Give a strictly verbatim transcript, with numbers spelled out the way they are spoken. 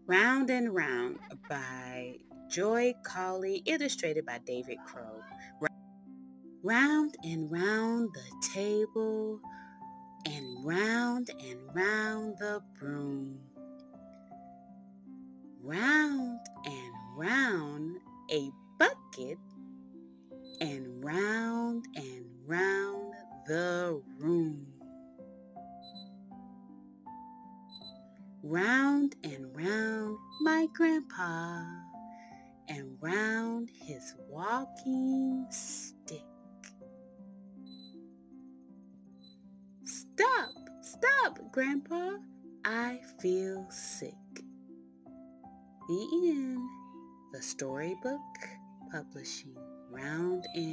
Round and Round by Joy Cawley, illustrated by David Crow. Round and round the table, and round and round the broom. Round and round a bucket, and round and round the room. Round and round my grandpa, and round his walking stick. Stop, stop, Grandpa, I feel sick. The end. The Storybook Publishing. Round and